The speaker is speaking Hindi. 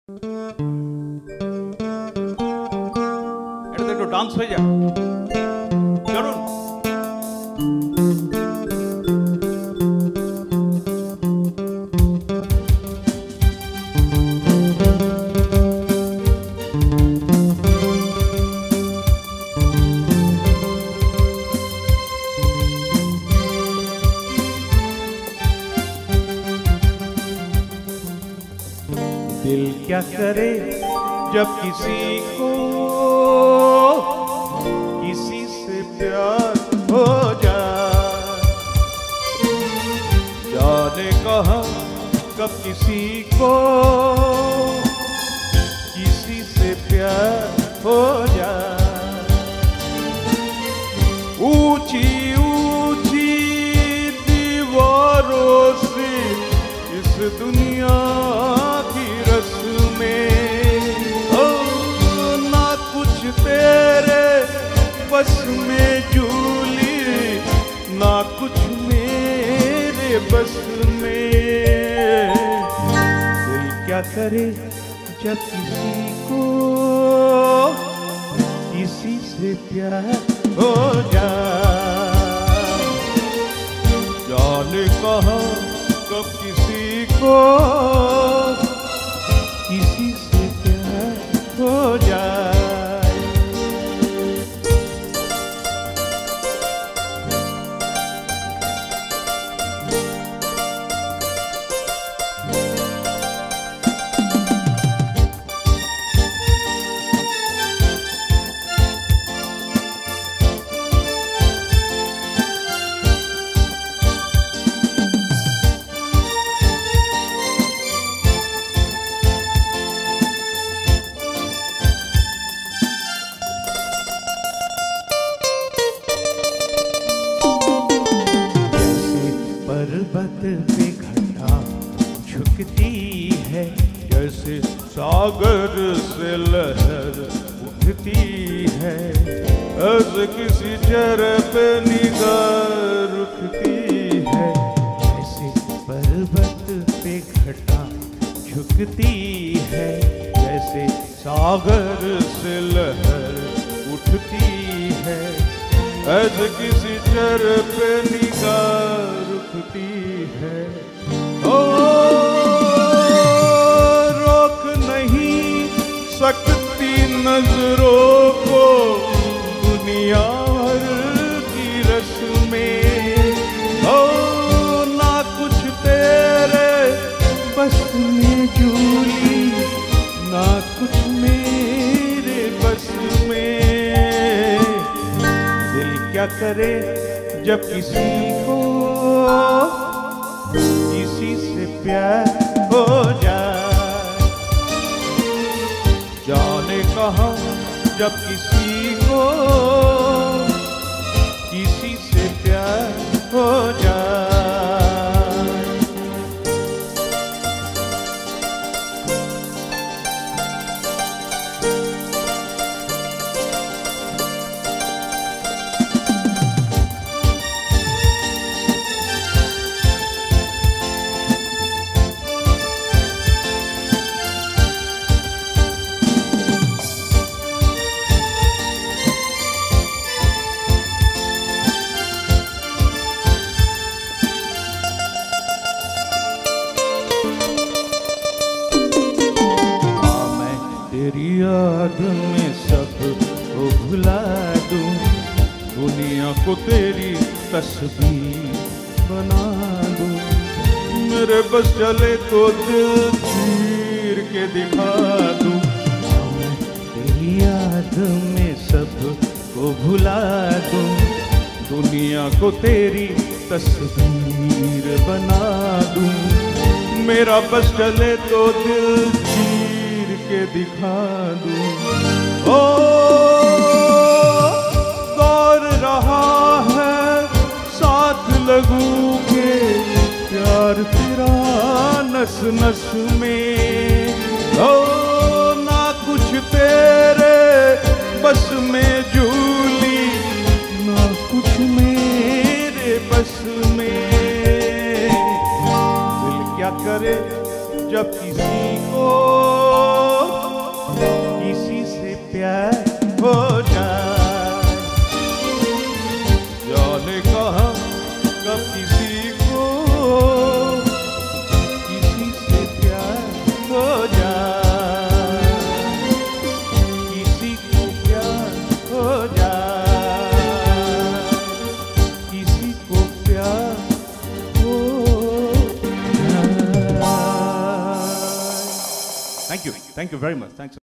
এটা তো একটু ডান্স হয়ে যায়। চলুন। दिल क्या करे जब किसी को किसी से प्यार हो जाए, जाने कहाँ कब किसी को किसी से प्यार हो जाए। ऊंची ऊंची दीवारों से इस दुनिया तेरे बस में झूली ना कुछ मेरे बस में। दिल क्या करे जब किसी को किसी से प्यार हो जाए, जाने कहाँ कब किसी को किसी से प्यार हो जाए। पर्वत पे घटा झुकती है, जैसे सागर से लहर उठती है, ऐसे किसी चेहरे पे निगाह रुकती है। जैसे पर्वत पे घटा झुकती है, जैसे सागर से लहर उठती है, ऐसे किसी चेहरे पे निगाह रुकती है। ओ रोक नहीं सकती नजरों को दुनिया भर की रस्में। ओ ना कुछ तेरे बस में झूली ना कुछ मेरे बस में। दिल क्या करे जब किसी को किसी से प्यार हो जाए, जाने कहाँ जब किसी को किसी से प्यार हो जाए। तेरी याद में सब को भुला दूं, दुनिया को तेरी तस्वीर बना दूं। मेरे बस चले तो दिल चीर के दिखा दूं। तेरी याद में सब को भुला दूं, दुनिया को तेरी तस्वीर बना दूं। मेरा बस चले तो दिल के दिखा दूं। ओ दौड़ रहा है साथ लगू के प्यार तेरा नस नस में। ओ ना कुछ तेरे बस में झूली ना कुछ मेरे बस में। दिल क्या करे जब किसी को thank you very much, thanks.